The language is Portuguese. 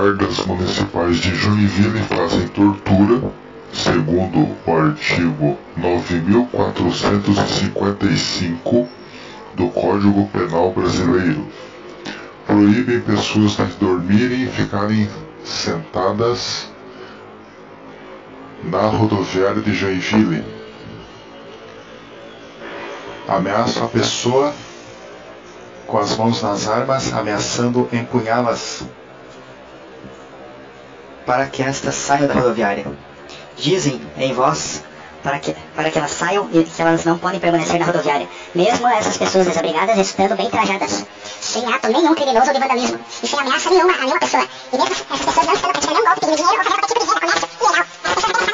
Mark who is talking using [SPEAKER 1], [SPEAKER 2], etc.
[SPEAKER 1] guardas municipais de Joinville fazem tortura, segundo o artigo 9.455 do Código Penal Brasileiro. Proíbem pessoas de dormirem e ficarem sentadas na rodoviária de Joinville. Ameaçam a pessoa com as mãos nas armas, ameaçando empunhá-las
[SPEAKER 2] para que estas saiam da rodoviária. Dizem em voz para que elas saiam e que elas não podem permanecer na rodoviária, mesmo essas pessoas desabrigadas estando bem trajadas,
[SPEAKER 3] sem ato nenhum criminoso de vandalismo e sem ameaça nenhuma a nenhuma pessoa. E mesmo essas pessoas não estando praticando nenhum golpe, pedindo dinheiro ou fazendo qualquer tipo de comércio ilegal. Essas pessoas